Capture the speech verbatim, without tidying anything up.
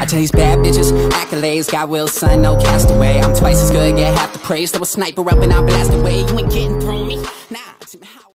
to these bad bitches, accolades, got will, son, no castaway. I'm twice as good, get half the praise. There was sniper up and I blast away. You ain't getting through me. Now